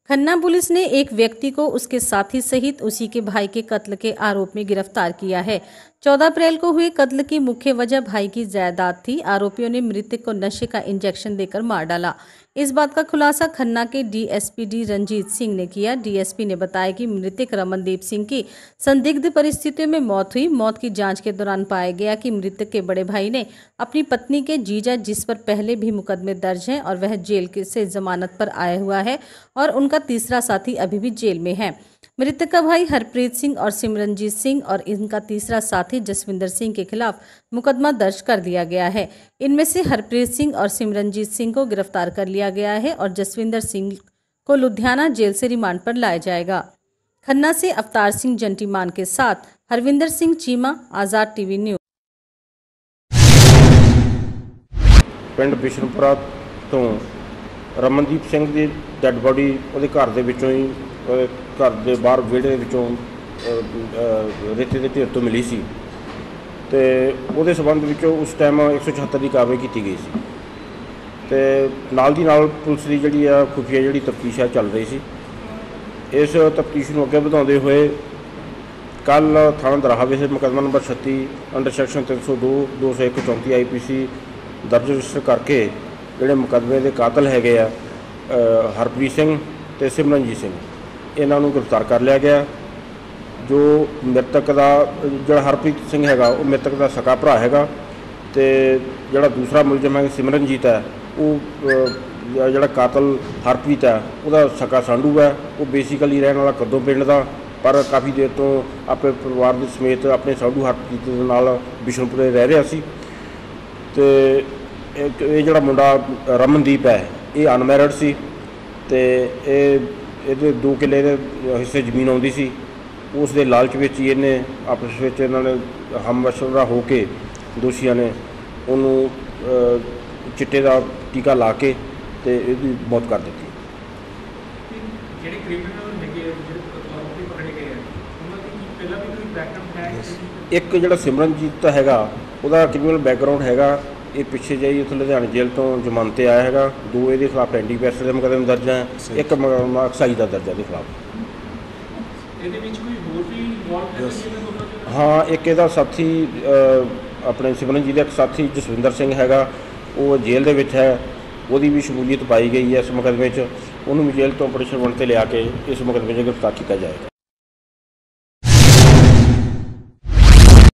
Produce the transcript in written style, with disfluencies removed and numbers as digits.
Khanna police ने एक व्यक्ति को उसके साथी सहित उसी के भाई के कत्ल के आरोप में गिरफ्तार किया है। 14 अप्रैल को हुए कत्ल की मुख्य वजह भाई की जायदाद थी। आरोपियों ने मृतक को नशे का इंजेक्शन देकर मार डाला। इस बात का खुलासा खन्ना के डीएसपी डी रंजीत सिंह ने किया। डीएसपी ने बताया कि मृतक रमनदीप सिंह की संदिग्ध परिस्थितियों में मौत हुई। मौत की जांच के दौरान पाया गया कि मृतक के बड़े भाई ने अपनी पत्नी के जीजा, जिस पर पहले भी मुकदमे दर्ज हैं और वह जेल से जमानत पर आया हुआ है, और उनका तीसरा साथी अभी भी जेल में है। मृतक का भाई हरप्रीत सिंह और सिमरनजीत सिंह और इनका तीसरा साथी जसविंदर सिंह के खिलाफ मुकदमा दर्ज कर दिया गया है। इनमें से हरप्रीत सिंह और सिमरनजीत सिंह को गिरफ्तार कर लिया गया है और जसविंदर सिंह को लुधियाना जेल से रिमांड पर लाया जाएगा। खन्ना से अवतार सिंह जंटीमान के साथ हरविंदर सिंह चीमा, आज़ाद टीवी न्यूज़। पिंड बिशनपुरा तो रमनदीप सिंह की डैड बॉडी वो घर के विचों ही घर के बाहर विहड़े विचों रेते के ढेर तो मिली सी ते उहदे संबंध विचों उस टाइम 176 की कार्रवाई की गई सी ते नाल दी नाल पुलिस की जिहड़ी आ खुफिया जिहड़ी तफ्तीश है चल रही सी। इस तफ्तीश नूं अगे वधाउंदे होए कल थाणा दराहा विच मुकदमा नंबर 36 अंडर सैक्शन 302 201 34 IPC दर्ज रजिस्टर करके जिहड़े मुकदमे के कातल हैगे आ हरप्रीत सिंह ते सिमरनजीत सिंह इन्हां नूं गिरफ्तार कर लिया गया। जो मृतक का जिहड़ा हरप्रीत सिंह हैगा वो मृतक का सका भरा हैगा ते जिहड़ा दूसरा मुलजम है सिमरनजीत है वो जिहड़ा कातल हरप्रीत है वह सका सांडू है। वो बेसिकली रहने वाला कद्दों पिंड का, पर काफ़ी देर तो अपने परिवार के समेत अपने सांडू हरप्रीत दे नाल बिशनपुरे रह रहा सी। ते ये जिहड़ा मुंडा रमनदीप है ये अनमैरिड सी ते ये 2 किले हिस्से जमीन आउंदी सी। उस दे लालच विच ही इन्हें आपस में इन्होंने हममशवरा हो के दोषियों ने उन्होंने चिट्टे का टीका ला के ते इसकी मौत कर दी। एक जिहड़ा सिमरनजीत हैगा उहदा क्रिमिनल बैकग्राउंड हैगा, ये पिछे जाइए उत्थे लुधियाना जेल तो जमानते आया है। 2 ये खिलाफ एनडीपीएस के मुकदमे दर्ज हैं, एक मुकदमा एक्साइज का दर्ज है के खिलाफ। हाँ, एक इहदा साथी अपने सिमरनजीत का एक साथी जसविंदर सिंह हैगा, वो जेल दे विच है, वो भी शमूलीयत पाई गई है इस मुकदमे। उन्होंने जेल तो ऑपरेशन वन ते लिया के इस मुकदमे च गिरफ्तार किया जाएगा।